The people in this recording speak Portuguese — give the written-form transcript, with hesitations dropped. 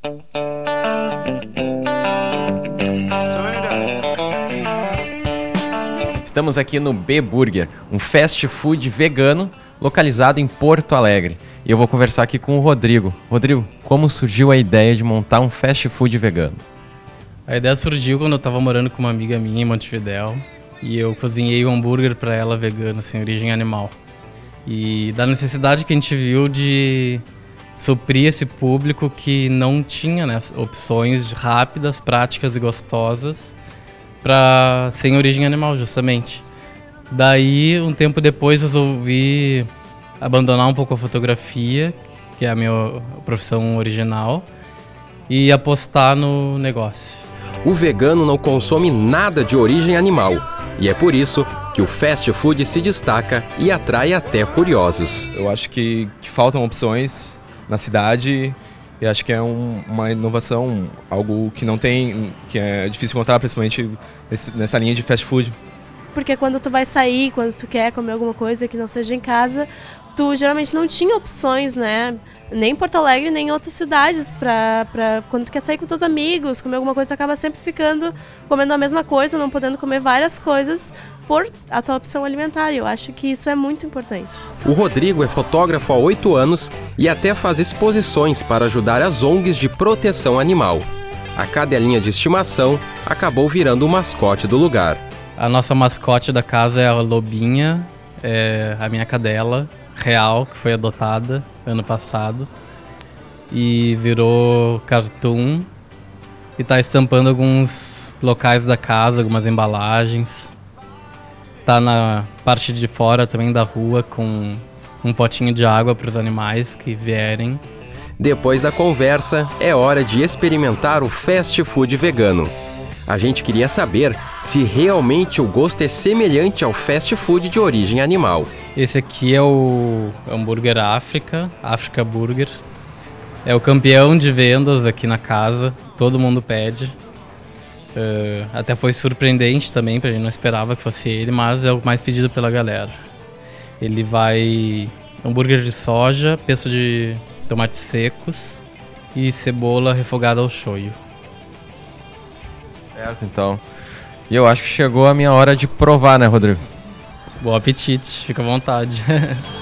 Estamos aqui no B-Burger, um fast food vegano localizado em Porto Alegre. E eu vou conversar aqui com o Rodrigo. Rodrigo, como surgiu a ideia de montar um fast food vegano? A ideia surgiu quando eu estava morando com uma amiga minha em Montevidéu e eu cozinhei um hambúrguer para ela vegano, sem origem animal. E da necessidade que a gente viu de suprir esse público que não tinha, né, opções rápidas, práticas e gostosas sem origem animal, justamente. Daí, um tempo depois, resolvi abandonar um pouco a fotografia, que é a minha profissão original, e apostar no negócio. O vegano não consome nada de origem animal, e é por isso que o fast food se destaca e atrai até curiosos. Eu acho que faltam opções na cidade e acho que é uma inovação, algo que não tem, que é difícil encontrar, principalmente nessa linha de fast food. Porque quando tu vai sair, quando tu quer comer alguma coisa que não seja em casa, tu geralmente não tinha opções, né? Nem em Porto Alegre, nem em outras cidades, pra quando tu quer sair com teus amigos, comer alguma coisa, tu acaba sempre comendo a mesma coisa, não podendo comer várias coisas por a tua opção alimentar. Eu acho que isso é muito importante. O Rodrigo é fotógrafo há 8 anos e até faz exposições para ajudar as ONGs de proteção animal. A cadelinha de estimação acabou virando o mascote do lugar. A nossa mascote da casa é a Lobinha, é a minha cadela real, que foi adotada ano passado e virou cartoon e está estampando alguns locais da casa, algumas embalagens. Tá na parte de fora também da rua com um potinho de água para os animais que vierem. Depois da conversa, é hora de experimentar o fast food vegano. A gente queria saber se realmente o gosto é semelhante ao fast food de origem animal. Esse aqui é o hambúrguer África Burger. É o campeão de vendas aqui na casa, todo mundo pede. Até foi surpreendente também, porque a gente não esperava que fosse ele, mas é o mais pedido pela galera. Ele vai hambúrguer de soja, pesto de tomates secos e cebola refogada ao shoyu. Certo, então. E eu acho que chegou a minha hora de provar, né, Rodrigo? Bom apetite, fica à vontade.